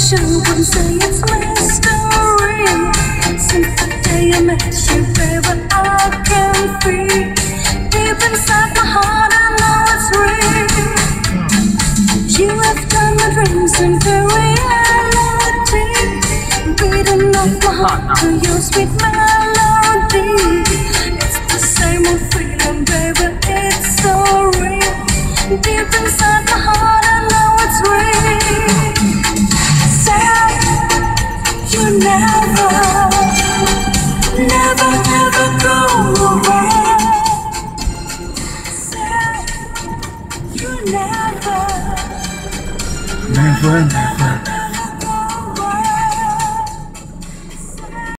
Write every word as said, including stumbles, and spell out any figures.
emotion, wouldn't say it's mystery. Since the day I met you, baby, I can feel deep inside my heart, I know it's real. You have turned my dreams into reality, beating off my heart to your sweet melody. It's the same old feeling, baby, it's so real. Deep inside my heart, I know it's real. Say you never, never, never go away. Say you never, never, never.